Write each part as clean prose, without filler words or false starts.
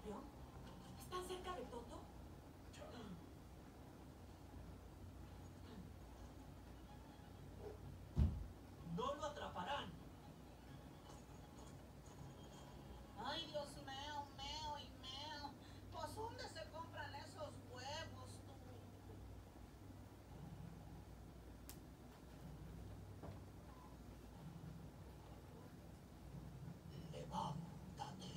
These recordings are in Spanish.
campeón? ¿Están cerca de Toto? ¡No lo atraparán! Ay, Dios mío, meo y meo. Pues, ¿dónde se compran esos huevos, tú? ¡Levántate!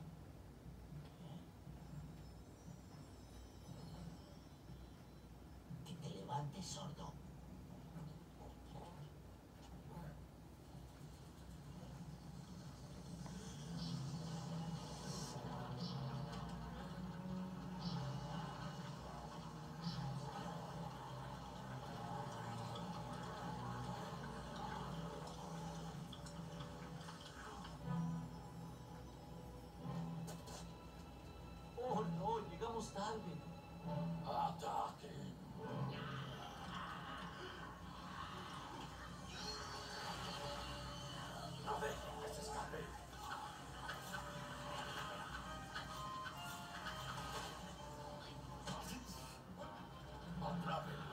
Que te levantes, sordo. ¡Oh, no! ¡Llegamos tarde! ¡Ataquen! ¡No dejen que se escape! ¡Atrápenlo!